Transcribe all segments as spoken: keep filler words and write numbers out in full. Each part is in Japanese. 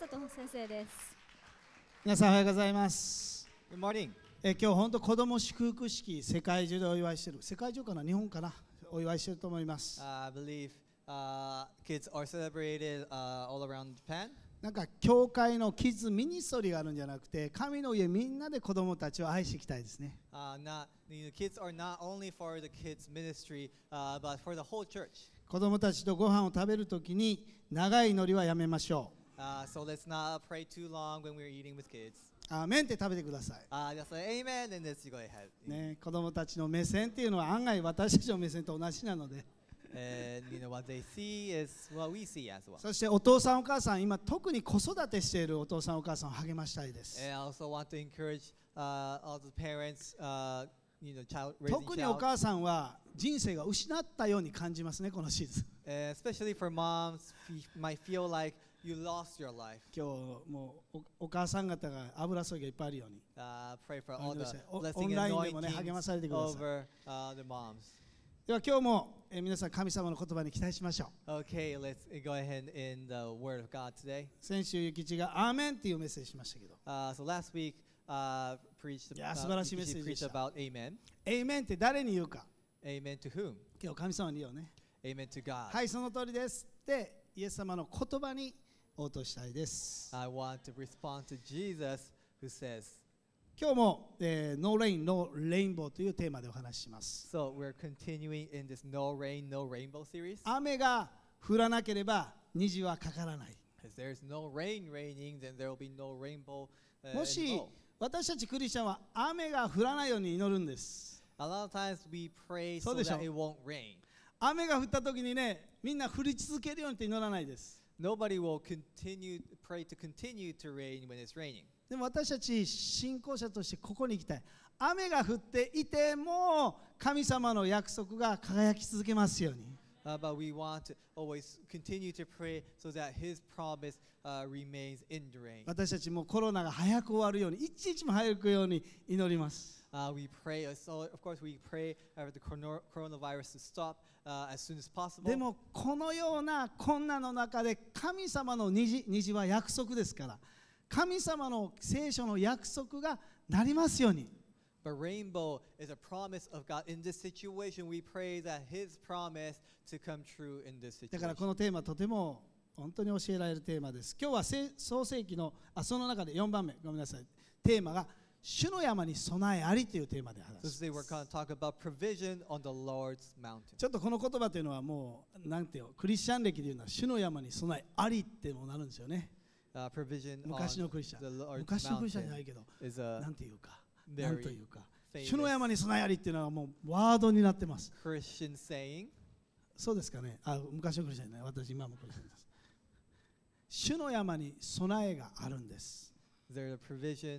正人先生です。 皆さんおはようございます。 Good morning. え今日本当子ども祝福式世界中でお祝いしている、世界中かな、日本かな、お祝いしていると思います。 Uh, I believe uh, kids are celebrated uh, all around Japan. なんか教会のキッズミニストリーがあるんじゃなくて、神の家みんなで子どもたちを愛していきたいですね。 Uh, not, you know, kids are not only for the kids ministry, uh, but for the whole church. 子どもたちとご飯を食べるときに長い祈りはやめましょう。 Uh, so let's not pray too long when we're eating with kids. アーメンって食べてください。 Uh, just say amen and let's go ahead. ね、子どもたちの目線っていうのは案外私たちの目線と同じなので。 And you know what they see is what we see as well. そしてお父さんお母さん、今特に子育てしているお父さんお母さんを励ましたいです。 And I also want to encourage uh, all the parents, uh, you know, child raising 特にお child. 母さんは人生が失ったように感じますね、このシーズン。 And especially for moms, f- might feel like you lost your life. 今日もう お, お母さん方が油注ぎがいっぱいあるように。 Uh, pray for all the お blessing オン and ラインでもね、励まされてください。 over uh, the moms. では今日も、えー皆さん神様の言葉に期待しましょう。 Okay, let's go ahead in the Word of God today. 先週ゆきちがアーメンっていうメッセージしましたけど、 Uh, so last week, uh, preached, いや、 uh, 素晴らしいメッ Yukichi セージでした。 preached about Amen. エイメンって誰に言うか。 Amen to whom? 今日神様に言うよね。 Amen to God. はい、その通りですってイエス様の言葉に応答したいです。 I want to respond to Jesus who says, 今日も、えー、ノーレイン、ノーレインボーというテーマでお話しします。 so we're continuing in this No Rain, No Rainbow series. 雨が降らなければ虹はかからない。 Because there's no rain raining, then there will be no rainbow. Uh, もし involved. 私たちクリスチャンは雨が降らないように祈るんです。 A lot of times we pray そ so うでしょ。 that it won't rain. 雨が降った時にね、みんな降り続けるようにって祈らないです。 Nobody will continue pray to continue to rain when it's raining. でも私たち信仰者としてここに行きたい。雨が降っていても神様の約束が輝き続けますように。 Uh, but we want to always continue to pray so that His promise uh, remains enduring. 私たちもコロナが早く終わるように、一日も早くように祈ります。 Uh, we pray, uh, so of course we pray for the corona- coronavirus to stop uh, as soon as possible. でもこのような困難の中で神様の虹、虹は約束ですから、神様の聖書の約束がなりますように。 But rainbow is a promise of God. In this situation, we pray that His promise to come true in this だから situation. このテーマとても本当に教えられるテーマです。今日はせ創世記のあその中でよんばんめ、ごめんなさい。テーマが主の山に備えありというテーマで話 So し today ま we're す。 going to talk about provision on the Lord's mountain. ちょっとこの言葉というのはもうなんていうの、クリスチャン歴でいうのは主の山に備えありってもなるんですよね。 Uh, provision 昔 on のクリスチャ the ン、 Lord's 昔のクリスチャンじゃな mountain いけど、 is a なんていうか、なんと very いうか、 famous 主の山に備えありっていうのはもうワードになってます。 Christian saying. そうですかね。あ、昔のクリスチャンじゃない、私今もクリスチャンです。主の山に備えがあるんです。 There's a provision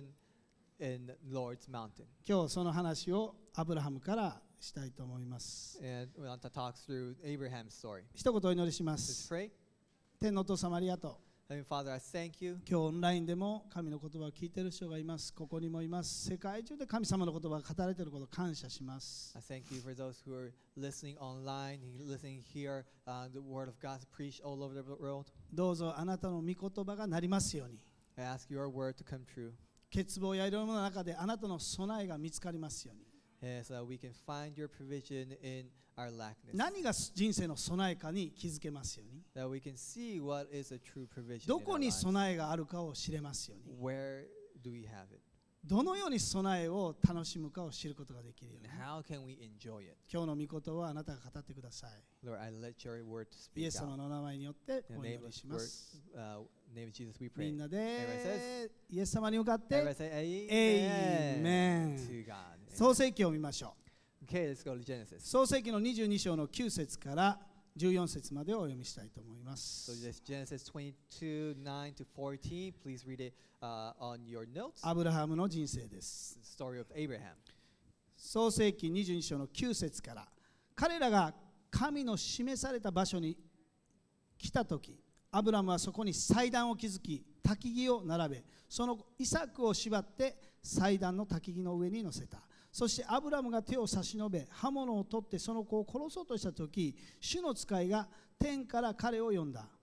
in Lord's mountain. 今日その話をアブラハムからしたいと思います。 And we want to talk through Abraham's story. 一言お祈りしま Let's す。 pray. 天のお父様ありがとう。 Heavenly Father, I thank you. 今日オンラインでも神の言葉を聞いている人がいます。ここにもいます。世界中で神様の言葉が語られていることを感謝します。 I thank you for those who are listening online, listening here, uh, the word of God preached all over the world. どうぞあなたの御言葉がなりますように。 I ask your word to come true, 欠乏やいろいろな中であなたの備えが見つかりますように。 and so that we can find your provision in our lackness. 何が人生の備えかに気づけますように。 That we can see what is a true provision ど in こ our に lives. 備えがあるかを知れますように。 Where do we have it? どのように備えを楽しむかを知ることができるよう And に。 how can we enjoy it? 今日の御言葉はあなたが語ってください。 Lord, I let your word to イエ speak ス様 out. の名前によって In お the 祈 name り of, しま word, す。 uh, name of Jesus, we み pray. んな Everybody でイエス様に向かっ Everybody て say Amen. Amen to God. 創世記を見ましょう。 Okay, let's go to Genesis. 創世記のにじゅうに章のきゅう節からじゅうよん節までをお読みしたいと思いま So す。 this Genesis twenty-two, nine to fourteen. Please read it uh, on your notes. アブラハムの人生です。 The story of Abraham. 創世記にじゅうに章のきゅう節から、彼らが神の示された場所に来たとき、アブラムはそこに祭壇を築き、焚き木を並べ、そのイサクを縛って祭壇の焚き木の上に乗せた。そしてアブラムが手を差し伸べ、刃物を取ってその子を殺そうとしたとき、主の使いが天から彼を呼んだ。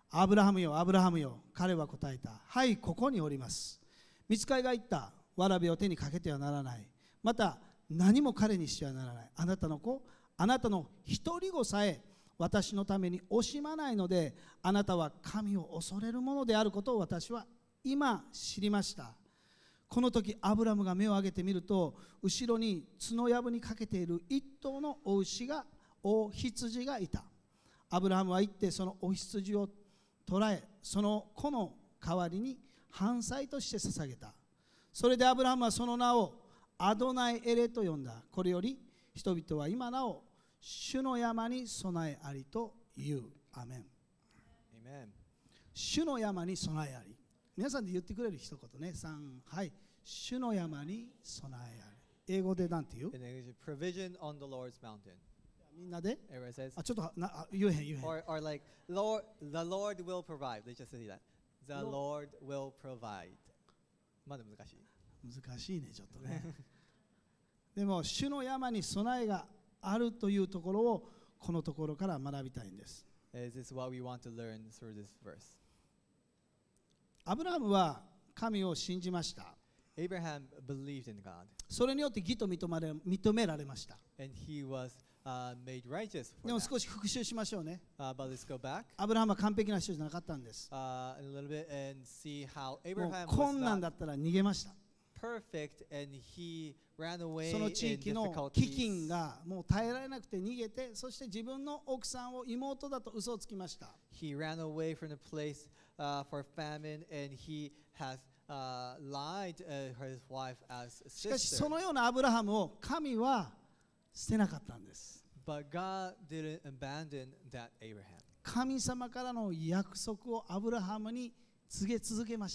アブラハムよ、アブラハムよ。彼は答えた。はい、ここにおります。御使いが言った。わらべを手にかけてはならない。また何も彼にしてはならない。あなたの子、あなたの一人子さえ私のために惜しまないので、あなたは神を恐れるものであることを私は今知りました。この時アブラムが目を上げてみると、後ろに角やぶにかけている一頭のお牛がお羊がいた。アブラハムは行ってそのお羊を捕らえ、その子の代わりに燔祭として捧げた。それでアブラハムはその名をアドナイエレと呼んだ。これより人々は今なお主の山に備えありと言う。アメン。 Amen. 主の山に備えあり。皆さんで言ってくれる一言ね。さん、はい。主の山に備えあり。英語でなんて言う？ In English, provision on the Lord's mountain. みんなで Everyone says, あ、ちょっとなあ言えへん言えへん。 or, or like, Lord, the Lord will provide. Let's just say that. The Lord will provide. まだ難しい。 難しいね、ちょっとね。でも、主の山に備えがあるというところをこのところから学びたいんです。 Is this what we want to learn through this verse? アブラハムは神を信じました。 Abraham believed in God, それによって義と認まれ認められました。 and he was uh, made righteous で for も that. 少し復習しましょうね。 Uh, but let's go back アブラハムは完璧な人じゃなかったんです。 uh, a little bit and see how もう Abraham 困難 was だ not ったら逃げました。 perfect, and he ran away その in 地域の飢饉 difficulties. がもう耐えられなくて逃げて、そして自分の奥さんを妹だと嘘をつきました。 He ran away from the place uh, for famine, and he has uh, lied uh, his wife as a しかし sister. そのようなアブラハムを神は捨てなかったんです。 But God didn't abandon that Abraham. 神様からの約束をアブラハムに告げ続けました。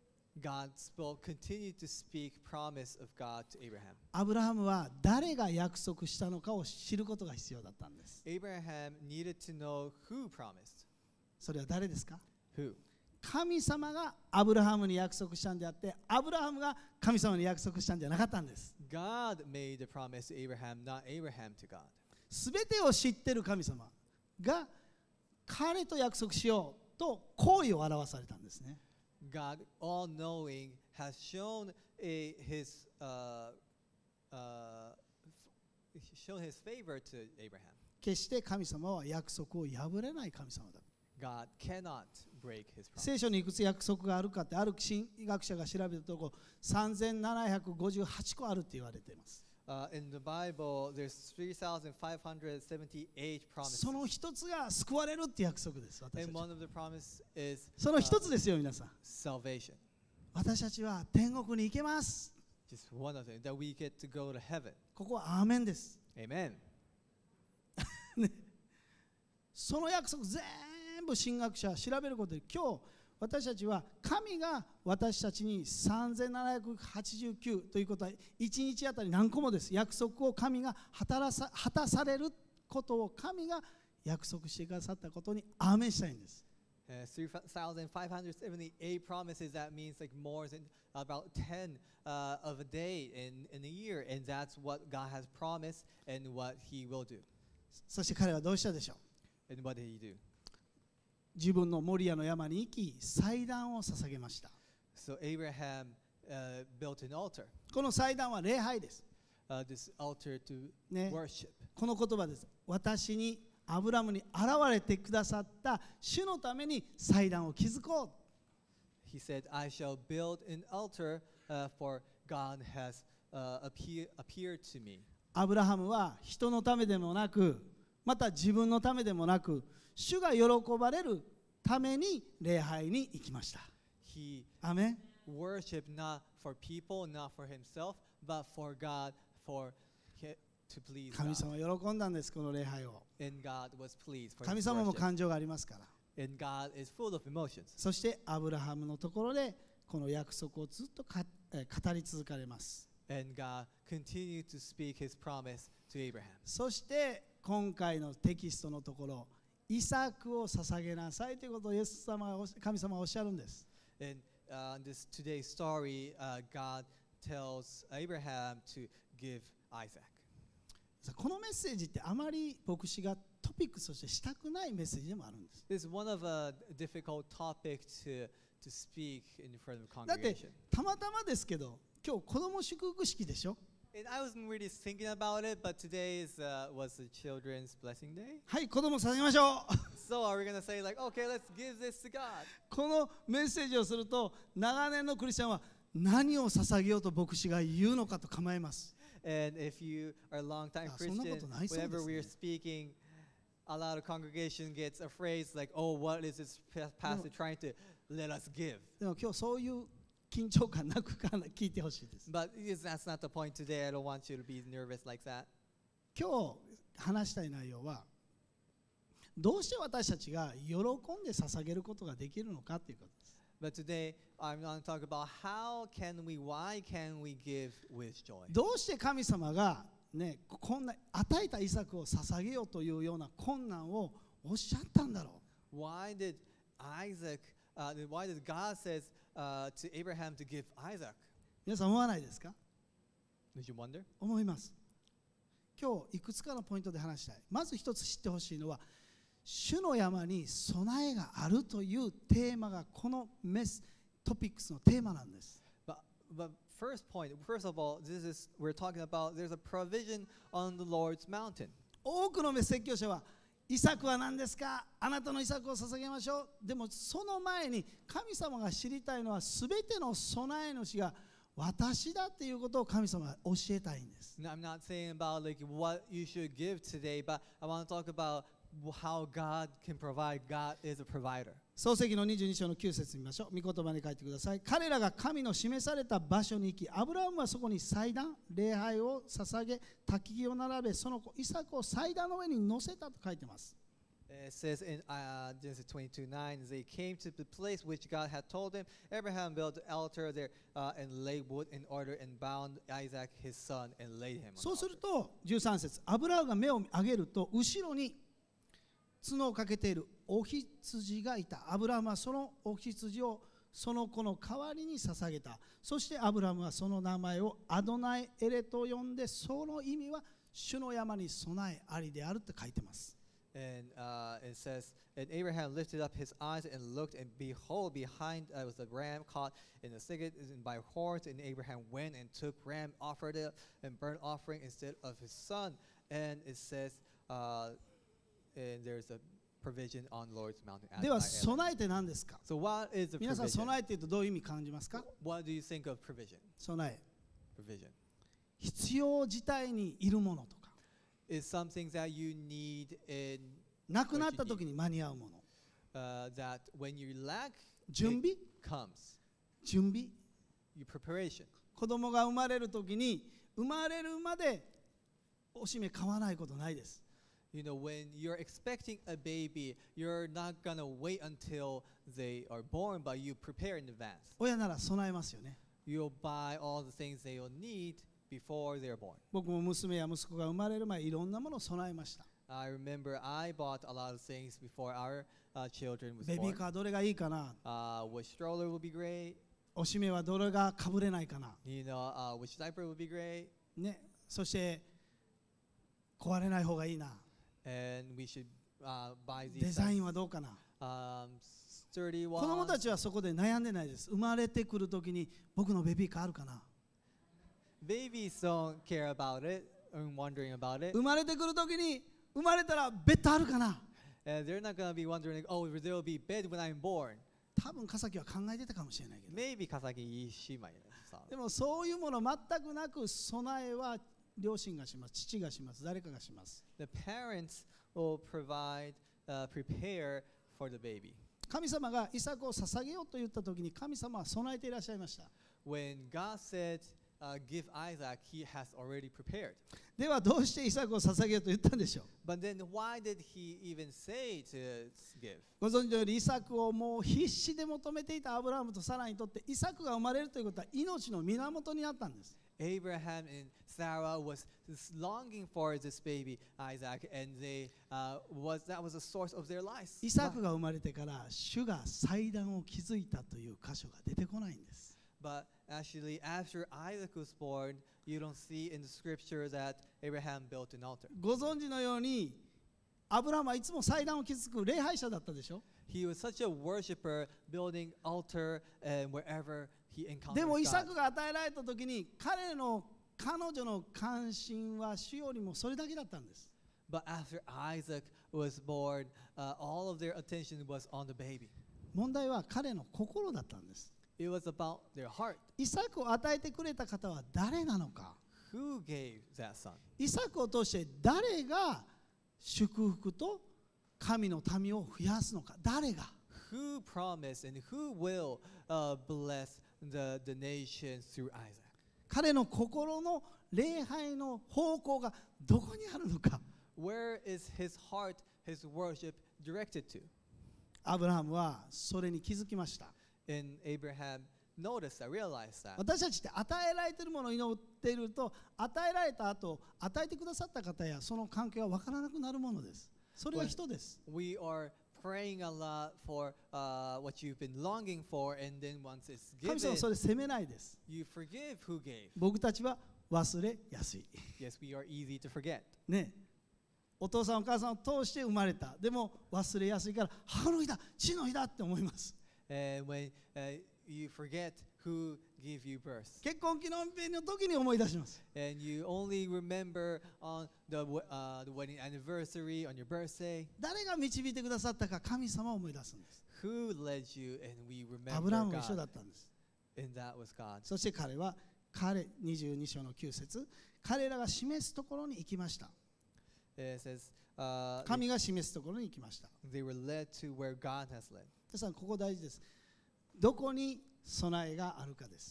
God spoke, continued to speak promise of God to Abraham. アブラハムは誰が約束したのかを知ることが必要だったんです。 Abraham needed to know who promised. それは誰ですか？ Who? 神様がアブラハムに約束したんであって、アブラハムが神様に約束したんじゃなかったんです。 God made the promise to Abraham, not Abraham to God. すべてを知っている神様が彼と約束しようと行為を表されたんですね。 God, all knowing, has shown a, his uh, uh, shown his favor to Abraham. 決して神様は約束を破れない神様だ。 God cannot break his promise. 聖書にいくつ約束があるかって、ある神学者が調べたところさんぜんななひゃくごじゅうはちこあるって言われています。 Uh, in the Bible, there's three thousand five hundred seventy-eight その promises. 一つが救われるって約束です。私 And たち one of the promises is その一つですよ、皆さん。 salvation. 私たちは天国に行けます。 Just one of them, that we get to go to heaven. ここはアーメンです。 Amen. その約束全部神学者は調べることで、今日私たちは神が私たちにさんぜんななひゃくはちじゅうきゅうということはいちにちあたり何個もです。約束を神が果たさ、果たされることを神が約束してくださったことにアーメンしたいんです。 Uh, three thousand five hundred seventy-eight promises, that means like more than about ten uh, of a day in, in a year. And that's what God has promised and what he will do. そして彼はどうしたでしょう？ And what did he do? 自分のモリアの山に行き祭壇を捧げました。 So Abraham uh, built an altar. この祭壇は礼拝です。 Uh, this altar to ね、 worship. この言葉です。私にアブラムに現れてくださった主のために祭壇を築こう。 He said, I shall build an altar uh, for God has uh, appear, appeared to me. アブラハムは人のためでもなく、また自分のためでもなく、主が喜ばれるために礼拝に行きました。 He アメン。 worshiped not for people, not for himself, but for God, for he, to please 神 God. 様は喜んだんです、この礼拝を。 And God was pleased for 神 his 様も worship. 感情がありますから。 And God is full of emotions. そしてアブラハムのところでこの約束をずっとか、えー語り続かれます。 And God continued to speak his promise to Abraham. そして今回のテキストのところ、イサクを捧げなさいということをイエス様がお神様がおっしゃるんです。 In uh, this today's story, uh, God tells Abraham to give Isaac. このメッセージってあまり牧師がトピックスとしてしたくないメッセージでもあるんです。 It's one of a difficult topic to to speak in front of だって congregation. たまたまですけど今日子供祝福式でしょ。 And I wasn't really thinking about it, but today is uh, was the children's blessing day. はい子供捧げましょう。 So are we gonna say like, okay, let's give this to God? このメッセージをすると長年のクリスチャンは何を捧げようと牧師が言うのかと構えます。 And if you are a long-time あ、そんなことないそうですね。 Christian, whenever we are speaking, a lot of congregation gets afraid, like, oh, what is this pa- pastor trying to let us give? でも今日そういう緊張感なくから聞いてほしいです。 But yes, that's not the point today. I don't want you to be nervous like that. 今日話したい内容はどうして私たちが喜んで捧げることができるのかということです。 But today, I'm going to talk about how can we, why can we give with joy? どうして神様がね、こんな与えたイサクを捧げようというような困難をおっしゃったんだろう。 Why did Isaac, uh, why did God says uh, to Abraham to give Isaac? 皆さん思わないですか？ Did you wonder? 思います。今日いくつかのポイントで話したい。まず一つ知ってほしいのは、主の山に備えがあるというテーマがこのメストピックスのテーマなんです。 But, but first point, first of all, this is we're talking about there's a provision on the Lord's mountain. 多くの説教者はイサクは何ですか？あなたのイサクを捧げましょう。でもその前に神様が知りたいのはすべての備え主が私だっていうことを神様が教えたいんです。 Now, I'm not saying about like what you should give today, but I want to talk about how God can provide. God is a provider. 創世記のにじゅうに章のきゅう節見ましょう。御言葉に書いてください。彼らが神の示された場所に行き、アブラハムはそこに祭壇、礼拝を捧げ、焚き木を並べ、その子イサクを祭壇の上に乗せたと書いてます。 It says in uh, Genesis twenty-two nine, they came to the place which God had told them. Abraham built an altar there uh, and laid wood in order and bound Isaac his son and laid him on the そうする altar. とじゅうさん節、アブラハムが目を上げると後ろに角をかけているお羊がいた。アブラハムはそのお羊をその子の代わりに捧げた。そしてアブラハムはその名前をアドナイエレと呼んで、その意味は主の山に備えありであるって書いてます。 And uh, it says, and Abraham lifted up his eyes and looked, and behold, behind uh, was a ram caught in the thicket by horns. And Abraham went and took ram, offered it, and burnt offering instead of his son. And it says, uh, and there's a provision on Lord's mountain. as では by Abraham. 備えって何ですか？ So what is the 皆さん provision? 備えって言うとどういう意味感じますか？ What do you think of provision? 備え、 Provision 必要事態にいるものとか、 is something that you need in なくなった時に間に合うもの、 uh, that when you lack, 準備、 it comes. 準備。 Your preparation. 子供が生まれる時に生まれるまでおしめ買わないことないです。 You know, when you're expecting a baby, you're not gonna wait until they are born, but you prepare in advance. 親なら備えますよね。 You'll buy all the things they will need before they're born. 僕も娘や息子が生まれる前いろんなものを備えました。 I remember I bought a lot of things before our uh, children was ベビー born. カーどれがいいかな、 Uh, which stroller would be great? おしめはどれがかぶれないかな、 You know, uh, which diaper would be great? ね、そして壊れない方がいいな、 And we should uh, buy デ these ザイン size, はどうかな。 um, sturdy 子供た ones. ちはそこで悩んでないです。生まれてくる時に僕のベビーカーあるかな。 Babies don't care about it and wondering about it. 生まれてくる時に生まれたらベッドあるかな。 And they're not gonna be wondering, oh, there will be bed when I'm born. 多分笠木は考えてたかもしれないけど、 Maybe Kasaki she might have でもそういうもの全くなく備えは両親がします、父がします、誰かがします。 The parents will provide, uh, prepare for the baby. 神様がイサクを捧げようと言った時に神様は備えていらっしゃいました。 When God said, uh, give Isaac, he has already prepared. ではどうしてイサクを捧げようと言ったんでしょう。 But then why did he even say to give? ご存知のようにイサクをもう必死で求めていたアブラハムとサラにとってイサクが生まれるということは命の源になったんです。 Abraham and Sarah was longing for this baby Isaac, and they uh, was that was the source of their lives. イサクが生まれてから主が祭壇を築いたという箇所が出てこないんです。 But actually, after Isaac was born, you don't see in the scripture that Abraham built an altar. ご存知のようにアブラハムはいつも祭壇を築く礼拝者だったでしょ。 He was such a worshiper, building altar and wherever he で encountered もイサ God. クが与えられた時に彼の彼女の関心は主よりもそれだけだったんです。 But after Isaac was born, uh, all of their attention was on the baby. 問題は彼の心だったんです。 It was about their heart. イサクを与えてくれた方は誰なのか。 Who gave that son? イサクを通して誰が祝福と神の民を増やすのか。誰が。 Who promised and who will uh, bless the, the nations through Isaac? 彼の心の礼拝の方向がどこにあるのか。 Where is his heart, his worship directed to? アブラハムはそれに気づきました。 And Abraham noticed that, realized that. 私たちって与えられているものを祈っていると、与えられた後、与えてくださった方やその関係は分からなくなるものです。それは人です。 We are praying a lot for uh, what you've been longing for, and then once it's 神様 given, はそれ責めないです。 you forgive who gave. 僕たちは忘れやすい。 Yes, we are easy to forget. ね、お父さんお母さんを通して生まれた。でも忘れやすいから母の日だ、父の日だって思います。 And when uh, you forget who gave you birth, 結婚記念日の時に思い出します。 and you only remember on the, w- uh, the wedding anniversary, on your birthday, 誰が導いてくださったか神様を思い出すんです。 who led you, and we アブラハ remember ムも一緒だ God, ったんです。 and that was God. そして彼は彼にじゅうに章のきゅう節、彼らが示すところに行きました。 It says uh, 神が示すところに行きました。 they were led to where God has led. 皆さんここ大事です。どこに備えがあるかです。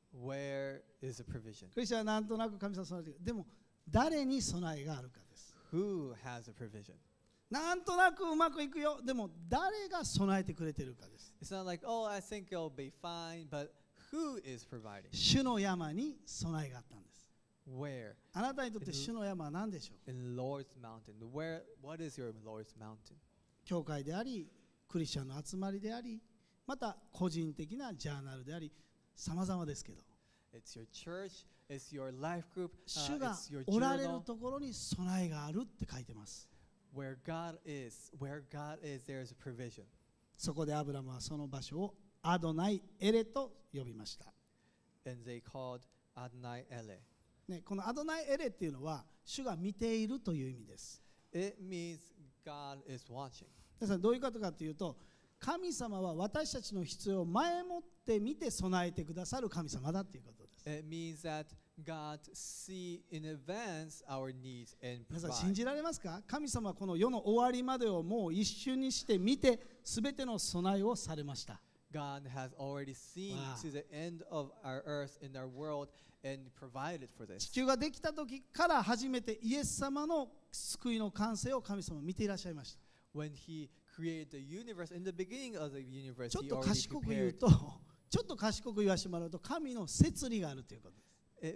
Where is the provision? クリスチャンはなんとなく神様備えている。でも誰に備えがあるかです。 Who has a provision? なんとなくうまくいくよ。でも誰が備えてくれているかです。 It's not like, oh, I think it'll be fine, but who is providing? 主の山に備えがあったんです。 Where? あなたにとって主の山は何でしょう。 In Lord's mountain. Where? What is your Lord's mountain? 教会であり、クリスチャンの集まりであり、また個人的なジャーナルであり、様々ですけど、 It's your church, it's your life group, 主 uh, が it's your おられる journal. ところに備えがあるって書いてます。 Where God is, where God is, there is a provision. そこでアブラムはその場所をアドナイエレと呼びました。 And they called Adonai Ele. ね、このアドナイエレっていうのは主が見ているという意味です。 It means God is watching. 皆さんどういうことかというと、神様は私たちの必要を前もって見て備えてくださる神様だということです。 It means that God see in advance our needs and 皆さん provide. 信じられますか？神様はこの世の終わりまでをもう一瞬にして見て全ての備えをされました。 God has already seen Wow. to the end of our earth in our world and provided for 地 this. 球ができた時から初めてイエス様の救いの完成を神様は見ていらっしゃいました。 When He created the universe, in the beginning of the universe, ちょっ He と already 賢く言う prepared. と、ちょっと賢く言わせてもらうと、神の摂理があるということです。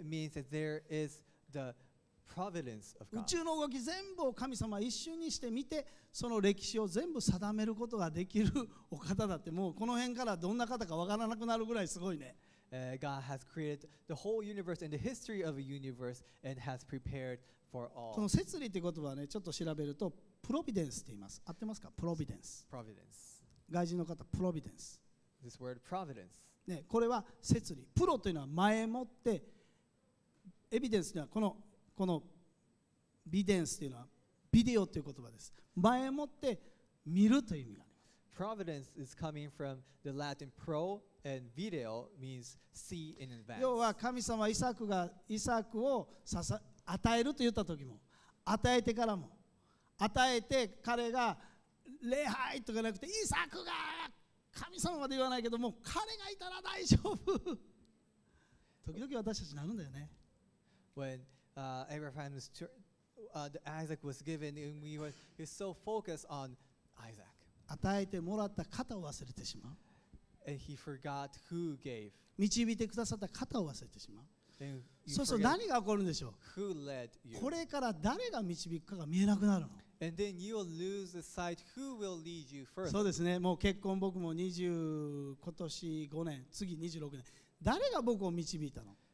It means that there is the providence of 宇 God. 宙の動き全部を神様は一瞬にして見て、その歴史を全部定めることができるお方だって、もうこの辺からどんな方かわからなくなるぐらいすごいね。 Uh, God has created the whole universe and the history of a universe and has prepared for こ all. の摂理って言葉はね、ちょっと調べると、プロビデンスって言います。合ってますか？プロビデンス。 Providence. 外人の方、プロビデンス。 This word providence. ね、これは摂理。プロというのは前もって、エビデンスというのはこの、このビデンスというのはビデオという言葉です。前もって見るという意味があります。 Providence is coming from the Latin pro, and video means see in advance. 要は神様はイサクがイサクをささ与えると言った時も、与えてからも、与えて彼が礼拝とかなくて、イサクが神様まで言わないけども、彼がいたら大丈夫。時々私たちなるんだよね。 When uh, Abraham was, tur- uh, the Isaac was given, and we were, he was so focused on Isaac, 与えてもらった方を忘れてしまう。 and he forgot who gave. 導いてくださった方を忘れてしまう。 And you そうそう、 forget 何が起こるんでしょ who led う。 you. これから誰が導くかが見えなくなるの。 And then you will lose the sight who will lead you そ further. うですね。もう結婚僕もにじゅう今年ごねん、次にじゅうろくねん。誰が僕を導いたの？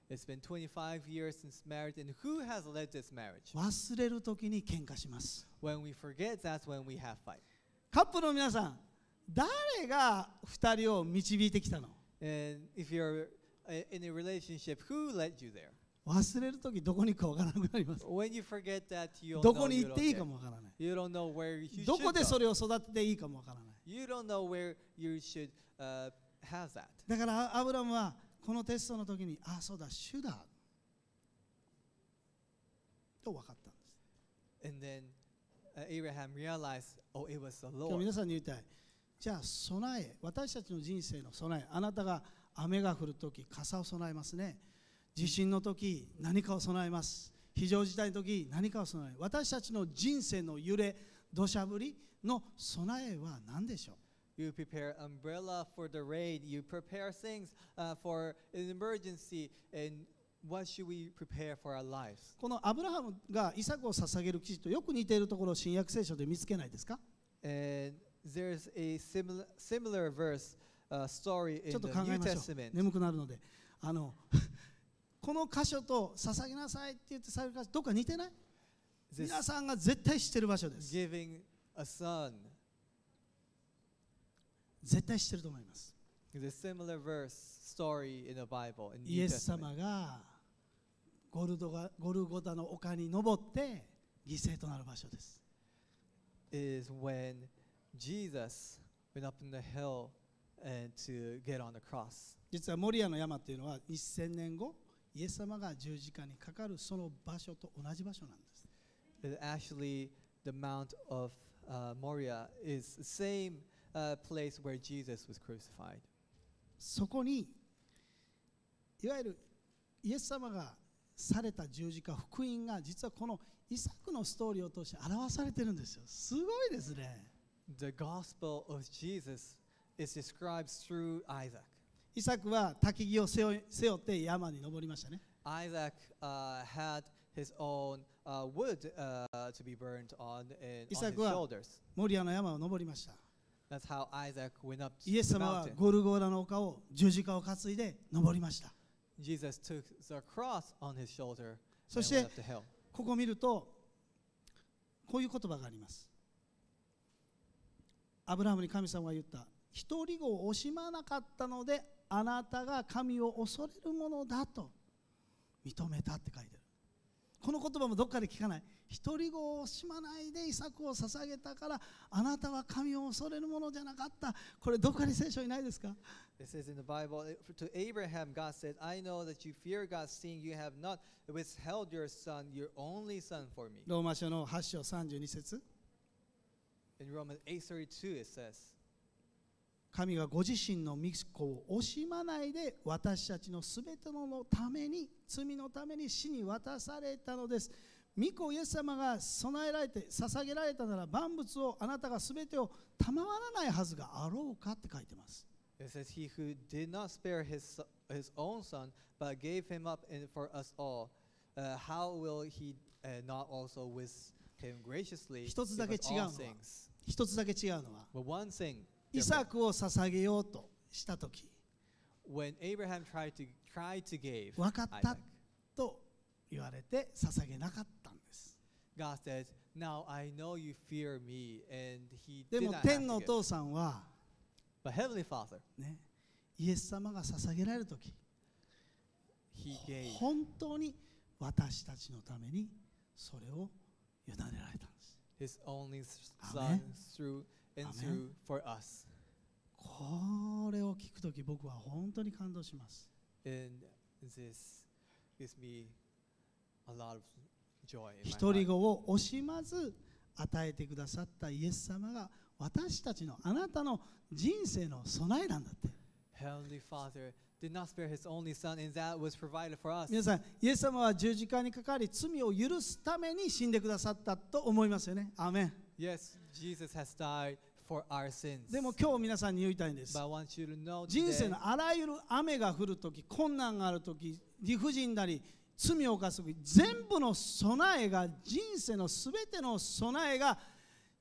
It's been twenty-five years since marriage, and who has led this marriage? 忘れるときに喧嘩します。 When we forget, that's when we have fight. カップルの皆さん、誰が二人を導いてきたの？ And if you're uh, in a relationship, who led you there? 忘れるときどこに行くかわからなくなります。 When you forget that, you don't ど know こに you 行って don't いいか get. もわからない。 You don't know where you ど should こでそ go. れを育てていいかもわからない。 You don't know where you should uh, have that. だからアブラムはこのテストの時に、ああそうだ、主だと分かったんです。 And then uh, Abraham realized, oh, it was the 今日 Lord. 皆さんに言いたい。じゃあ備え、私たちの人生の備え、あなたが雨が降るとき傘を備えますね。地震のとき何かを備えます。非常事態のとき何かを備え、私たちの人生の揺れ、土砂降りの備えは何でしょう？ You prepare umbrella for the rain. You prepare things uh, for an emergency. And what should we prepare for our lives? このアブラハムがイサクを捧げる記事とよく似ているところを新約聖書で見つけないですか？ And there's a similar similar verse uh, story ちょ in っと the 考え New ましょう。 Testament. 眠くなるので、あのこの箇所と捧げなさいって言ってされる箇所どっか似てない？ This 皆さんが絶対知ってる場所です。 giving a son. 絶対知ってると思います。 There's a similar verse story in the Bible in イ New エス Testament. 様がゴルドガゴルゴタの丘に登って犠牲となる場所です。 Is when Jesus went up in the hill and to get on the cross. 実はモリアの山っていうのはせんねんごイエス様が十字架にかかるその場所と同じ場所なんです。 It actually, the Mount of uh, Moriah is the same uh, place where Jesus was crucified. そこにいわゆるイエス様がされた十字架福音が実はこのイサクのストーリーを通して表されてるんですよ。すごいですね。 The gospel of Jesus is described through Isaac. イサクは焚き木を背負い背負って山に登りましたね。 Isaac uh, had his own uh, wood uh, to be burned on, and on his イサクは shoulders. モリアの山を登りました。 That's how Isaac went up イエ to ス the 様は mountain. ゴルゴーラの丘を十字架を担いで登りました。 Jesus took the cross on his shoulder そ and して went up the hill. ここを見るとこういう言葉があります。アブラハムに神様が言った。独り子を惜しまなかったのであなたが神を恐れるものだと認めたって書いてる。この言葉もどっかで聞かない。独り子を惜しまないでイサクを捧げたからあなたは神を恐れるものじゃなかった。これどっかに聖書にないですか？ It says in the Bible, to Abraham, God said, I know that you fear God, seeing you have not withheld your son, your only son for me. ローマ書のはち章さんじゅうに節。 In Romans eight thirty-two, it says, 神がご自身の御子を惜しまないで私たちのすべてのために罪のために死に渡されたのです。御子イエス様が備えられて捧げられたなら万物をあなたがすべてを賜らないはずがあろうかって書いてます。 it says, He who did not spare his, so- his own son, but gave him up in, for us all, uh, how will he uh, not also with him graciously 一つだ give け us 違うの all は things? 一つだけ違うのは But one thing, イ different. サクを捧げようとしたとき when Abraham tried to, tried to give 分かった Isaac, と言われて捧げなかったんです。 God says, now I know you fear me, and he で did も not 天 have の to お give. 父さんは、 But Heavenly Father, ね、イエス様が捧げられるとき he gave 本当に私たちのためにそれを委ねられたんです。 his only son Amen. through and Amen. through for us. これを聞くとき僕は本当に感動します。 And this gives me a lot of joy in 一 my 人 heart. 子を惜しまず与えてくださったイエス様が私たちのあなたの人生の備えなんだって。 Heavenly Father did not spare his only son, and that was provided for us. 皆さん、イエス様は十字架にかかり罪を許すために死んでくださったと思いますよね。アーメン。 Yes, Jesus has died for our sins. でも今日皆さんに言いたいんです But。I want you to know 人生 today, のあらゆる雨が降るとき、困難があるとき、理不尽なり、罪を犯すとき、全部の備えが、人生のすべての備えが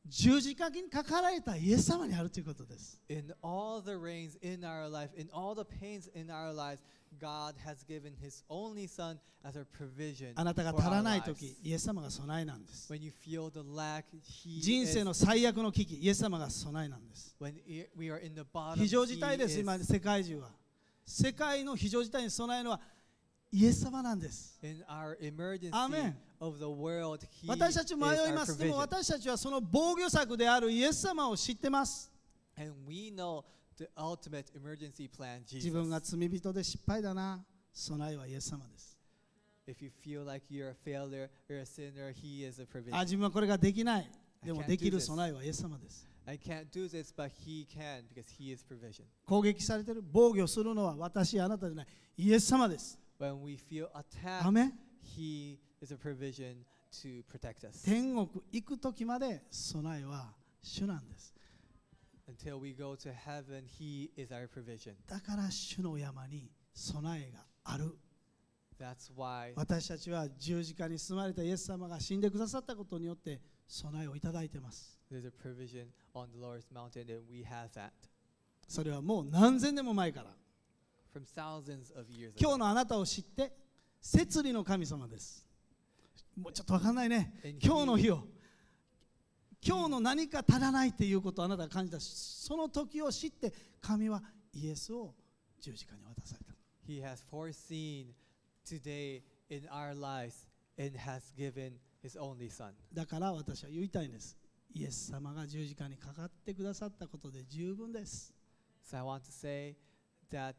十字架にかかられたイエス様にあるということです。 In all the reigns in our life, in all the pains in our lives, God has given His only Son as a provision あなたが for 足ら our ない lives. とき、イエス様が備えなんです。 When you feel the lack, He 人生 is. の最悪の危機、イエス様が備えなんです。 When i- we are in the bottom, 非常事態 He です、 is. 今、世界中は。世界の非常事態に備えるのはイエス様なんです。 In our emergency Amen. of the world, He 私たち is 迷い our ます。でも provision. 私たちはその防御策であるイエス様を知ってます。 And we know the ultimate emergency plan, 自分が Jesus. 罪人で失敗だな。備えはイエス様です。 If you feel like you're a failure, you're a sinner, He is a あ、 provision. 自分はこれができない。 I でも can't でき do る this. 備えはイエス様です。 I can't do this, but He can because He is provision. 攻撃されている、防御するのは私、あなたじゃない。イエス様です。 When we feel ア attacked, メン。 He is a provision to protect us. 天国行くときまで備えは主なんです。 Until we go to heaven, He is our provision. だから主の山に備えがある。 That's why 私たちは十字架に住まれたイエス様が死んでくださったことによって備えをいただいています。 there's a provision on the Lord's mountain, and we have that それはもう何千年も前から。 from thousands of years 今日 ago. のあなたを知って、摂理の神様です。もうちょっと分かんないね。 And 今日の he- 日を。今日の何か足らないっていうことをあなたが感じた。その時を知って、神はイエスを十字架に渡された。 He has foreseen today in our lives and has given His only Son. だから私は言いたいんです。イエス様が十字架にかかってくださったことで十分です。 So I want to say that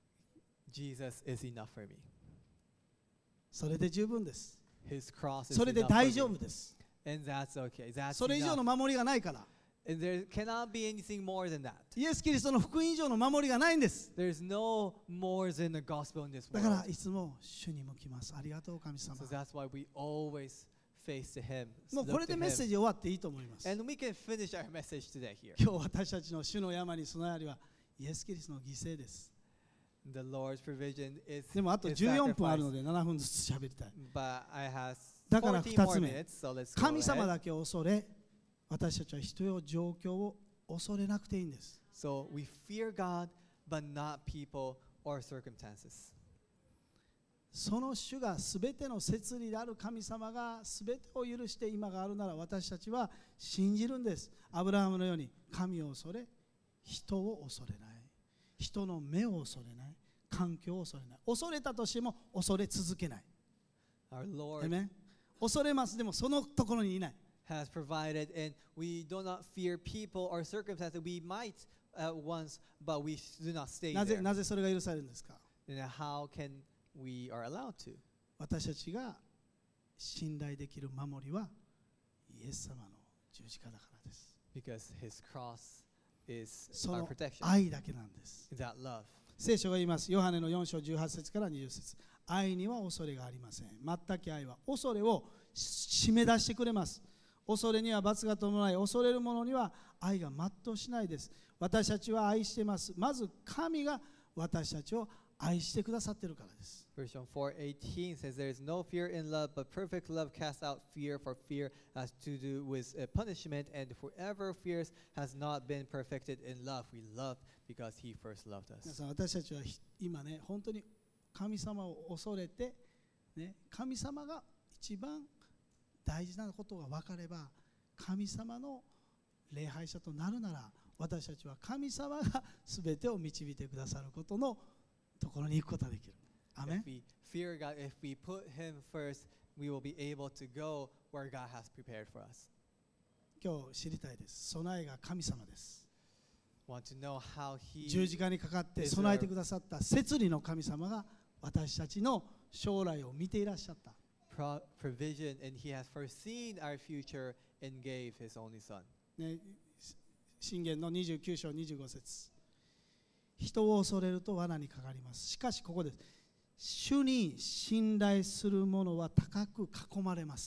Jesus is enough for me. それで十分です。 His cross is それで enough 大 for 丈 me. 夫です。 And that's okay. That's それ以上 enough. の守りがないから。 And there cannot be anything more than that. イエス・キリストの福音以上の守りがないんです。 There's no more in the gospel in this だから world. いつも主に向きます。ありがとう神様。 So that's why we always face to Him. もう look これで to メッセー him. ジ終わっていいと思います。 And we can finish our message today here. 今日私たちの主の山に備えりはイエス・キリストの犠牲です。 The Lord's provision is でもあと his じゅうよんぷんあ sacrifice. るのでななふんずつ喋りたい。 But I have だから fourteen 二 more つ目。 minutes, so let's go 神様 ahead. だけを恐れ、私たちは人よ状況を恐れなくていいんです。 So we fear God, but not people or circumstances. その主がすべての摂理である神様がすべてを許して今があるなら私たちは信じるんです。アブラハムのように神を恐れ、人を恐れない。人の目を恐れない。環境を恐れない。恐れたとしても恐れ続けない。 Our Lord Amen。恐れます。でもそのところにいない。 has provided, and we do not fear people or circumstances. We might at once, but we do not stay なぜ there. なぜそれが許されるんですか？ And how can we are allowed to? 私たちが信頼できる守りはイエス様の十字架だからです。 Because His cross is そ our の protection. 愛だけなんです。 That love. 聖書が言います。ヨハネのよん章じゅうはち節からにじゅう節。愛には恐れがありません。全く愛は恐れを締め出してくれます。恐れには罰が伴い、恐れる者には愛が全うしないです。私たちは愛しています。まず神が私たちを愛してくださっているからです。 Verse four eighteen says, There is no fear in love, but perfect love casts out fear, for fear has to do with uh, punishment, and whoever fears has not been perfected in love. We love because He first loved 皆 us. さん、私たちは今ね、本当に神様を恐れて、ね、神様が一番大事なことが分かれば、神様の礼拝者となるなら、私たちは神様が全てを導いてくださることのところに行くことができる。アメン。 If we fear God, if we put Him first, we will be able to go where God has prepared for us. 今日知りたいです。備えが神様です。 Want to know how He 十字架にかかって備えてくださった摂理の神様が私たちの将来を見ていらっしゃった。 pro- provision, and He has foreseen our future and gave His only Son. ね、箴言のにじゅうきゅう章にじゅうご節。人を恐れると罠にかかります。しかしここです。主に信頼する者は高く囲まれます。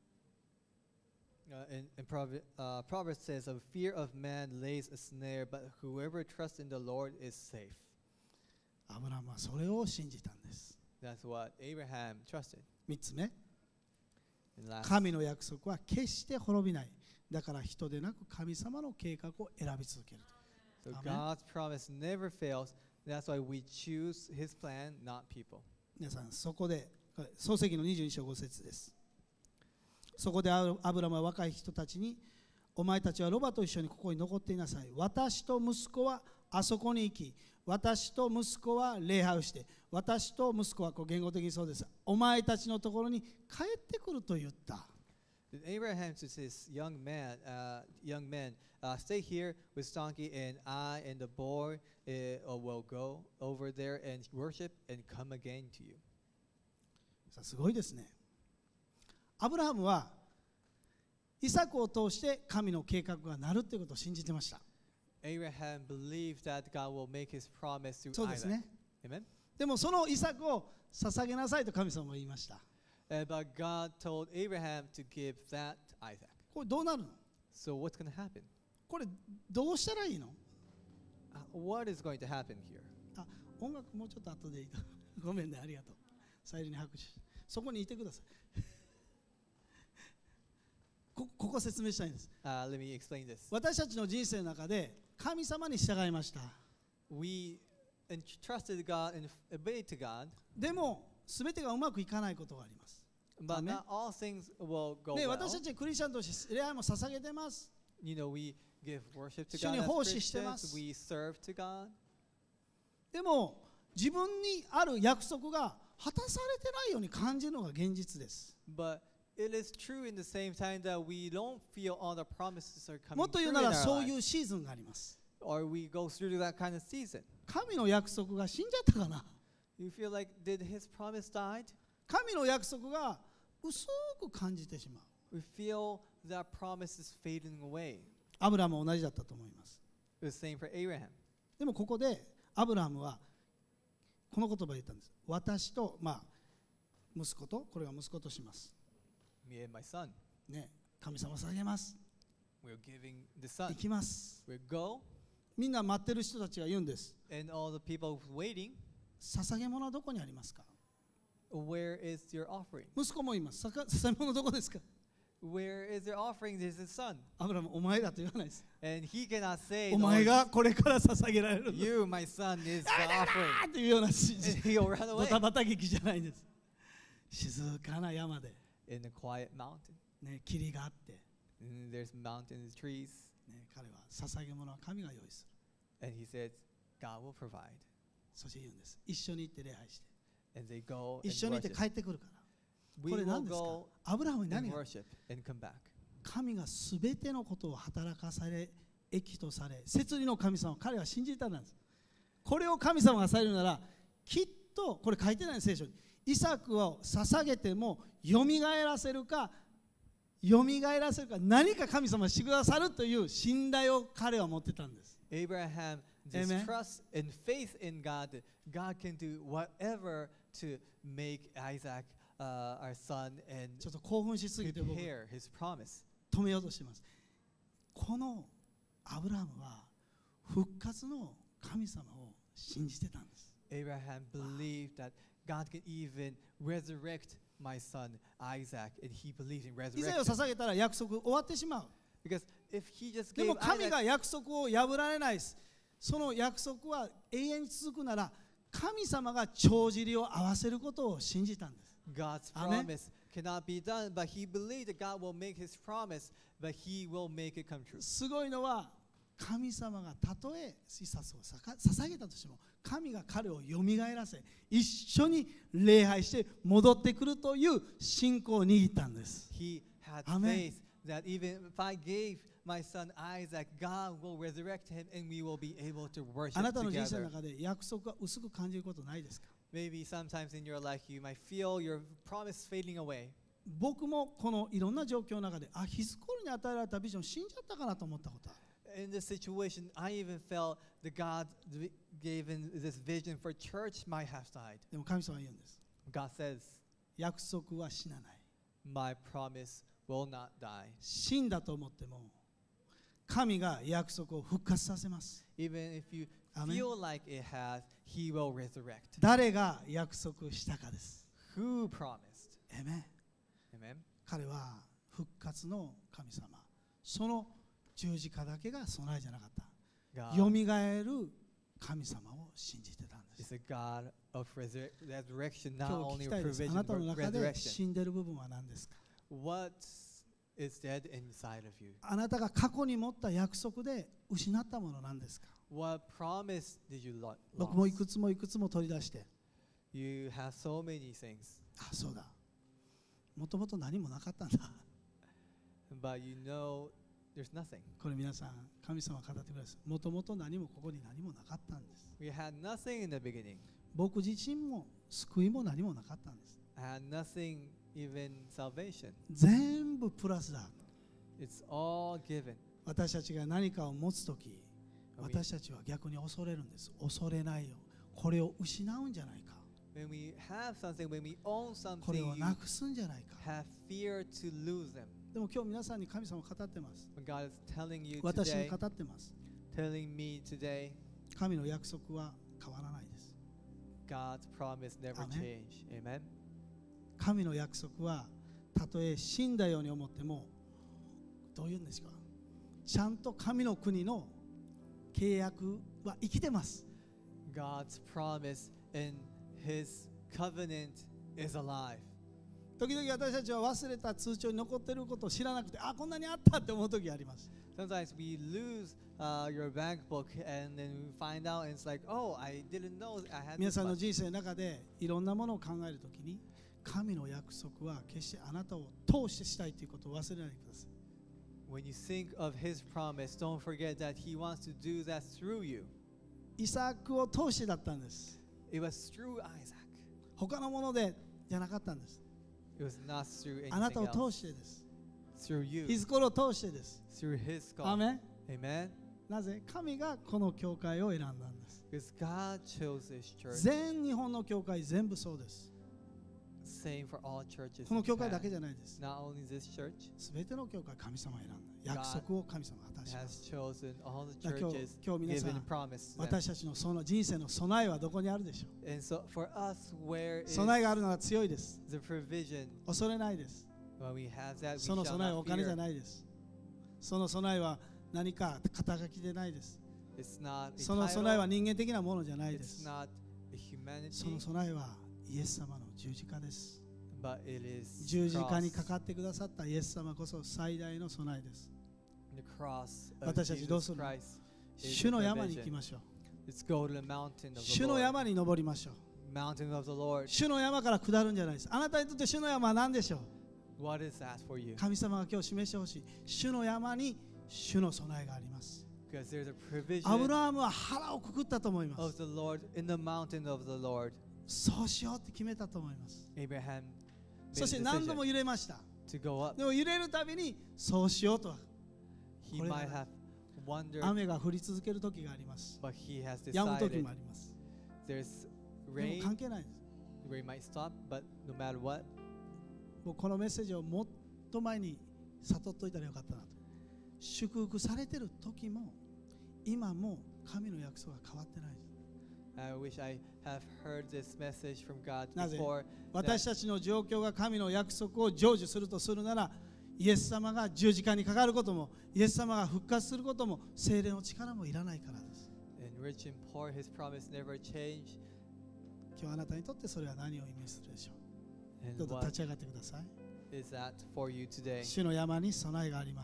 Uh, and and Proverbs, uh, Proverbs says, "A fear of man lays a snare, but whoever trusts in the Lord is safe." アブラハムはそれを信じたんです。 That's what Abraham trusted. みっつめ、 And last, 神の約束は決して滅びない。 だから人でなく神様の計画を選び続ける。 So Amen. God's promise never fails. That's why we choose His plan, not people. 皆さん、そこで創世記のにじゅうに章ご節です。そこでアブラムは若い人たちに、お前たちはロバと一緒にここに残っていなさい。私と息子はあそこに行き、私と息子は礼拝をして、私と息子はこう言語的にそうです。お前たちのところに帰ってくると言った。 Then Abraham to his young man, uh, young men, uh, stay here with donkey, and I and the boy uh, will go over there and worship and come again to you. さあすごいですね。アブラハムはイサクを通して神の計画がなるということを信じてました。 Abraham believed that God will make His promise through そうですね。 Isaac. Amen. でもそのイサクを捧げなさいと神様も言いました。 Uh, but God told Abraham to give that Isaac. これどうなるの？ So what's going to happen? これどうしたらいいの？ Uh, what is going to happen here? あ、音楽もうちょっと後でいいと。ごめんね、ありがとう。さゆりに拍手。そこにいてください。こ, ここ説明したいんです。 Uh, let me explain this. 私たちの人生の中で神様に従いました。 We entrusted God and obeyed to God. でも全てがうまくいかないことがあります。 But Amen. not all things will go で、 well. 私たちクリスチャンとして礼拝も捧げてます。 You know, we give worship to 主 God に as 奉仕してま Christians. す。 We serve to God. でも自分にある約束が果たされてないように感じるのが現実です。 But it is true in the same time that we don't feel all the promises are も coming っと言 true うな in ら our そういう lives. シーズンがあります。 Or we go through that kind of season. 神の約束が死んじゃったかな。 You feel like, did His promise died? 神の約束が薄く感じてしまう。 We feel that promise is fading away. アブラムも同じだったと思います。 It was the same for Abraham. でもここでアブラハムはこの言葉を言ったんです。私と、まあ、息子と、これが息子とします。 Me and my son. ね、神様捧げます。 We're giving the son. 行きます。 We go, みんな待ってる人たちが言うんです。 and all the people waiting, 捧げ物はどこにありますか？ where is your offering? 息子も言います。さか捧げ物どこですか？ Where is your offering? This is his son. アブラム、お前だと言わないです。 And he cannot say, お前がこれから捧げられるんだ。 you, my son, is the あ offering. ーっていうような And he'll run ドタ away バタ劇じゃないんです。静かな山で、 in a quiet mountain. ね、霧があって、 And there's mountains, trees. ね、彼は捧げ物は神が用意する。 And he said, God will provide. そして言うんです。一緒に行って礼拝して。 And they go 一緒 and に行って worship. 帰ってくるから。 We これ will 何ですか？ go アブラハムに and 何が？ worship and come back. 神がすべてのことを働かされ、益とされ、摂理の神様を彼は信じたんです。これを神様がされるなら、きっと、これ書いてない聖書に、イサクを捧げても、よみがえらせるか、よみがえらせるか、何か神様がしてくださるという信頼を彼は持ってたんです。 Abraham just Amen. trust and faith in God that God can do whatever to make Isaac uh, our son ちょ and っと興奮しすぎて僕 prepare his promise. 止めようとしています。このアブラハムは復活の神様を信じてたんです。 Abraham believed that God can even resurrect my son Isaac, and he believed in イザヤを resurrection. 捧げたら約束終わってしまう。 Because if he just で gave も神 Isaac, が約束を破られないです。その約束は永遠に続くなら神様が帳尻を合わせることを信じたんです。 God's Amen. promise cannot be done, but he believed that God will make his promise, but he will make it come true. すごいのは神様がたとえイサスを捧げたとしても神が彼をよみがえらせ一緒に礼拝して戻ってくるという信仰を握ったんです。 He had Amen. faith that even if I gave my son Isaac, God will resurrect him and we will be able to あ worship なたの人生の together. 中で約束が薄く感じることないですか？ Maybe sometimes in your life you might feel your promise fading away. 僕もこのいろんな状況の中であヒスコールに与えられたビジョン死んじゃったかなと思ったことある。 In this situation, I even felt that God gave in this vision for church might have died. でも神様は言うんです。 God says, 約束は死なない。 my promise will not die. 死んだと思っても神が約束を復活させます。 Even if you Amen. feel like it has, he will resurrect. 誰が約束したかです。 Who promised? エメン。 Amen. 彼は復活の神様、 その十字架だけが備えじゃなかった。 God よみがえる神様を信じてたんです。 is a God of resur- resurrection, 今 not 日聞 only きたい of です。あ provision なたの but 中で resurrection. 死んでる部分は何ですか？ What is dead inside of you? あなたが過去に持った約束で失ったものなんですか？ What promise did you lo- 僕もい lose? くつもいくつも取り出して、 You have so many things, あ、そうだ、もともと何もなかったんだ。 but you know there's nothing. これ皆さん、神様が語ってください。もともと何もここに何もなかったんです。 We had nothing in the beginning. 僕自身も救いも何もなかったんです。 I had nothing, even salvation. 全部プラスだ。 It's all given. 私たちが何かを持つとき、 When we, 私たちは逆に恐れるんです。恐れないよ。これを失うんじゃないか。 when we have something, when we own これ something, を you なくすんじゃないか。 have fear to lose them. でも今日皆さんに神様語ってます。 When God is telling you 私に today, 語ってます。 telling me today, 神の約束は変わらないです。 God's promise never Amen. change. Amen. 神の約束はたとえ死んだように思っても、どういうんですか、ちゃんと神の国の契約は生きてます。 God's promise and His covenant is alive. 時々私たちは忘れた通帳に残っていることを知らなくて、あ、こんなにあったって思う時があります。 Sometimes we lose uh, your bank book and then we find out and it's like, oh, I didn't know I had 皆 this さんの much. 人生の中でいろんなものを考えるときに、神の約束は決してあなたを通してしたいということを忘れないでください。 When you think of His promise, don't forget that He wants to do that through you. イサークを通してだったんです。 It was through Isaac. 他のものでじゃなかったんです。 It was not through あなた anything を else. 通してです。 Through you. いずころを通してです。 Through His アー God. メン。 Amen. なぜ神がこの教会を選んだんです。 Because God chose this church. 全日本の教会全部そうです。 Same for all churches. この in 教会だけ Japan. じゃないです。 Not only this church, すべての教会神様が選んだ。約束を神様が果たしま has す。 chosen all the だから今日 churches, 今日皆さん given promise to them. 私たちのその人生の備えはどこにあるでしょ And so for us, where う。 is 備えがあるなら強いです。 the provision? 恐れないです。 When we have that, we その shall 備えはお not 金じゃ fear. ないです。その備えは何か肩書きでないです。 It's not a その備えは title. 人間的なものじゃないで It's す。 not a その humanity, 備えはイエス様の十字架です。 but it is 十字架に cross. かかってくださったイエス様こそ最大の備えです。 The cross of 私たちどうす Jesus るの？ Christ is 主 the の山に行き provision. ましょう。 Let's go to the mountain of 主 the の Lord. 山に登りましょう。 Mountain of the Lord. 主の山から下るんじゃないです。あなたにとって主の山は何でしょう？ What is that for you? 神様が今日示してほしい。主の山に主の備えがあります。 Because there's a provision アブラハムは腹をくくったと思いま of す。 the Lord in the mountain of the Lord. そうしようって決めたと思います。 Abraham そ made して a 何度も decision 揺れました。 to go up. でも揺れるたびにそうしようとは。 He これが might have wondered, 雨が降り続ける時があります。 but he has 止む時 decided もあります。 there's でも rain 関係ないです。 where it might stop, but no matter what, もうこのメッセージをもっと前に悟っといたらよかったなと。祝福されてる時も今も神の約束が変わってないです。 I wish I have heard this message from God なぜ before. 私たちの状況が神の約束を成就するとするなら、イエス様が十字架にかかることも、イエス様が復活することも、聖霊の力もいらないからです。 And rich and poor, His promise never changed. 今日あなたにとってそれは何を意味するでしょう。 And どうぞ what 立ち上がってください。 is that for you today? 主の山に備えがあります。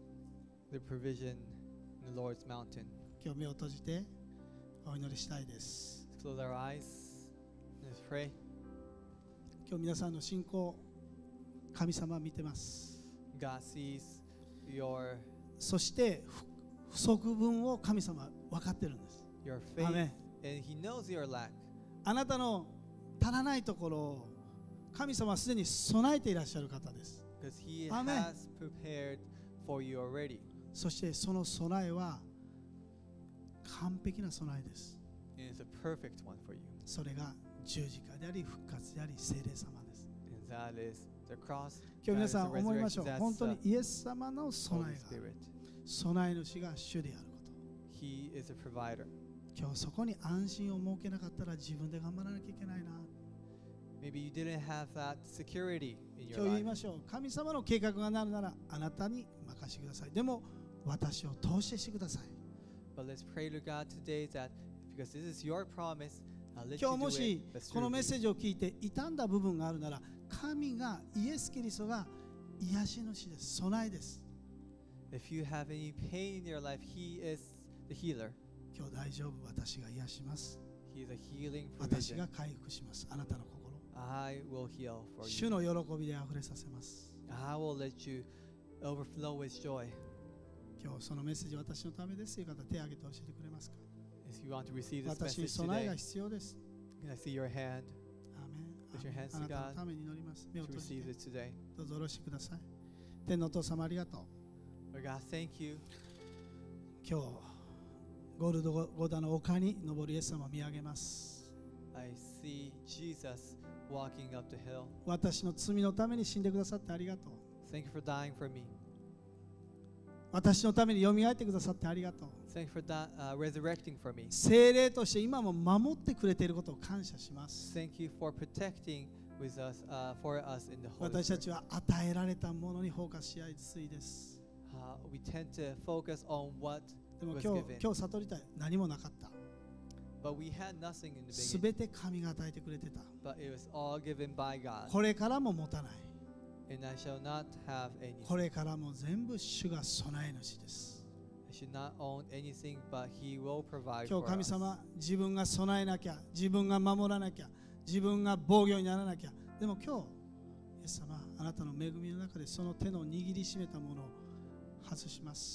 The provision in the Lord's mountain. 今日目を閉じてお祈りしたいです。 Close our eyes. Let's pray. 今日皆さんの信仰、神様は見てます。 God sees your そして不足分を神様は分かってるんです。 your ア faith, メン。 and He knows your lack. あなたの足らないところを神様はすでに備えていらっしゃる方です。 Because He アメン。 has prepared for you already. そしてその備えは完璧な備えです。 And it's a perfect one for you. それが十字架であり復活であり聖霊様です。 And that is the cross. 今日 that 皆 is さん the 思いましょう。 resurrection. 本 That's 当に the イエス様の備 Holy えがある。 Spirit. 備え主が主であること。 He is a provider. 今日そこに安心を設けなかったら自分で頑張らなきゃいけないな。 Maybe you didn't have that security in 今 your 日言い life. ましょう。神様の計画がなるならあなたに任せてください。でも私を通してしてください。 But let's pray to God today that because this is your promise, I'll let 今日 you も do し it. But この through メッ me. セージを聞いて傷んだ部分があるなら、神がイエス・キリストが癒し主です。備えです。 If you have any pain in your life, He is the healer. 今日大丈夫。私が癒します。 He is a healing 私 provision. が回復します。あなたの心。 I will heal for 主 you. の喜びであふれさせます。 I will let you overflow with joy. 今日そのメッセージ私のためですという方、手を挙げて教えてくれますか。 If you want to receive this 私 message 備え today, が必要です。 can I see your hand アーメン。 Lift your hands あ to なたの God ために祈ります。目を to 閉じ receive て it today? どうぞおろしてください。天のお父様ありがとう。 Lord God, thank you. 今日ゴールドゴダの丘に登るイエス様を見上げます。 I see Jesus walking up the hill. 私の罪のために死んでくださってありがとう。 Thank you for dying for me. 私のためによみがえってくださってありがとう。 Thank you for di- uh, resurrecting for me. 聖霊として今も守ってくれていることを感謝します。 Thank you for protecting with us, uh, for us in the Holy 私た Spirit. ちは与えられたものにフォーカスしやすいです。 Uh, we tend to focus on what でも was 今日 given. 今日悟りたい。何もなかった。 But we had nothing in the す beginning. べて神が与えてくれてた。 But it was all given by God. これからも持たない。 And I shall not have こ anything. れからも全部主が備え主です。 I should not own anything, but He will provide 今 for 日神 us. 様、自分が備えなきゃ、自分が守らなきゃ、自分が防御にならなきゃ。でも今日、イエス様、あなたの恵みの中でその手の握りしめたものを外します。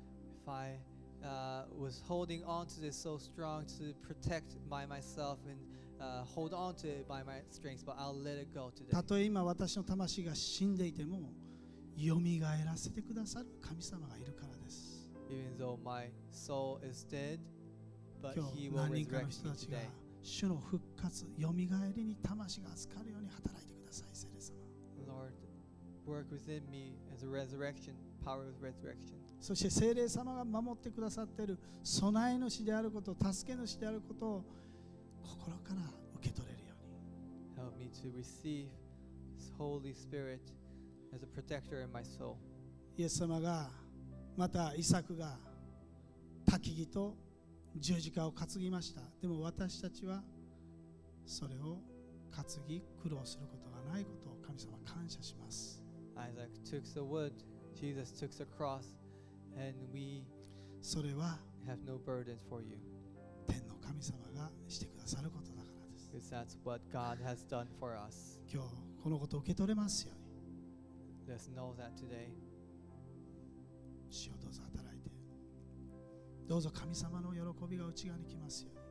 If I uh, was holding on to this so strong to protect by myself and uh, hold on to it by my strength, but I'll let it go た today. とえ今私の魂が死んでいても、よみがえらせてくださる神様がいるからです。 Even though my soul is dead, but 今 He 日 will 何人かの resurrect 人 me たちが today. 主の復活、よみがえりに魂が預かるように働いてください、聖霊様。 Lord, work within me as a resurrection, power of resurrection. そして聖霊様が守ってくださっている備え主であること、助け主であることを心から受け取れるように。 Help me to receive His Holy Spirit as a protector in my soul. イエス様が、またイサクが焚き木と十字架を担ぎました。でも私たちはそれを担ぎ苦労することがないことを神様感謝します。 Isaac took the wood, Jesus took the cross, and we それは have no burden for you. 天の神様がしてくださることだからです。 Because that's what God has done for us. 今日このことを受け取れますように。 Let's know that today. 主をどうぞ働いて、どうぞ神様の喜びが内側に来ますように。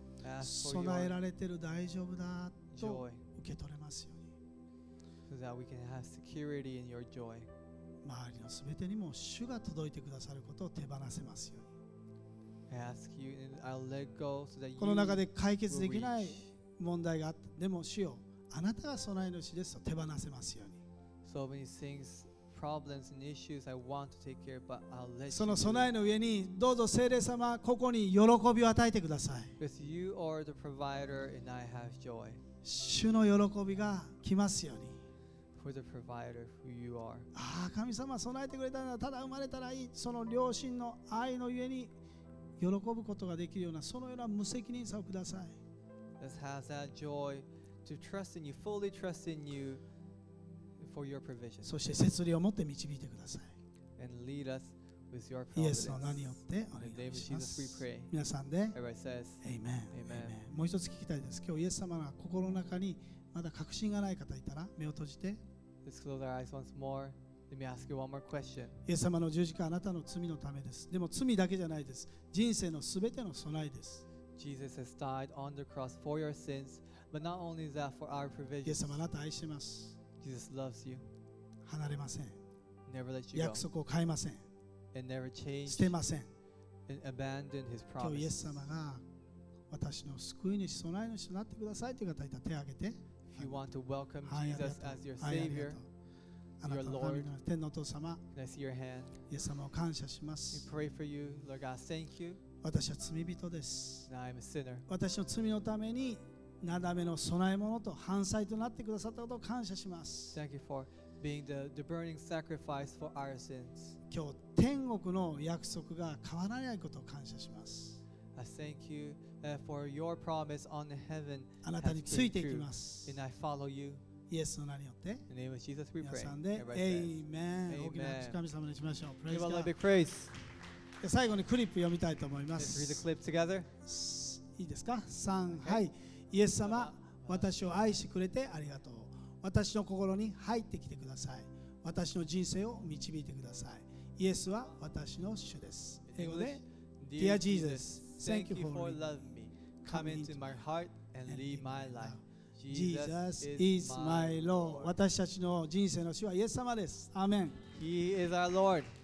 Ask for 備え your られている大丈夫だと joy 受け取れますように。 so that we can have security in your joy. 周りのすべてにも主が届いてくださることを手放せますように。 I ask you, and I'll let go so that この中 you で解決できない reach. 問題があって、でも主よ、あなたが備え主ですと手放せますように。 So many things, problems and issues I want to take care of, but I'll let そ you の do 備え it. の上にどうぞ聖霊様、ここに喜びを与えてください。 Because you are the provider and I have joy. 主の喜びが来ますように。 For the provider who you are. ああ、神様は備えてくれたならただ生まれたらいい。その両親の愛の上に喜ぶことができるようなそのような無責任さをください。 Let's have that joy to trust in you, fully trust in you for your provision. そして節理を持って導いてください。 And lead us with your イエス providence. の名によってお願 In the name い of しま Jesus we す。 pray. 皆さんで、 Everybody says, エイメン。 Amen. もう一つ聞きたいです。今日イエス様が心の中にまだ確信がない方いたら目を閉じて、 let's close our eyes once more. Let me ask you one more question. イエス様の十字架はあなたの罪のためです。でも罪だけじゃないです。人生のすべての備えです。 Jesus has died on the cross for your sins, but not only is that for our イエ provision. ス様あなた愛してます。 Jesus loves you, 離れません。 never let you go, 約束を変えません。 and never 捨 change てません。 and abandon His 今日イエス promises. 様が私の救い主、備え主となってくださいという方いたら手を挙げて。 If you want to welcome はい、ありが Jesus とう as your はいありがと Savior, うあなたの神の天のお父様、 can I see your hand? イエス様を感謝しま We す。 pray for you, Lord God. Thank you. 私は罪人です。 Now I'm a sinner. 私の罪のためになだめの備え物と犯罪となってくださったことを感謝します。 Thank you for being the, the burning sacrifice for our sins. 今日天国の約束が変わらないことを感謝します。 I thank you uh, for your promise on the heaven あなた has につい been ていき true. ます。 And I follow you. イエスの名によって In the name of Jesus we 皆 pray. さんで Everybody エ says, イメン Amen. 大きな拍手神様にしましょう。 Give Praise a little God. bit praise. で最後にクリップ読みたいと思いま Let's read the す。 clip together. いいですか？さん、はい。イエス様、私を愛してくれてありがとう。私の心に入ってきてください。私の人生を導いてください。イエスは私の主です。英語で Dear Jesus, thank you for loving me. Come into my heart and lead my life. Jesus is my Lord. 私たちの人生の主はイエス様です。アーメン。 He is our Lord.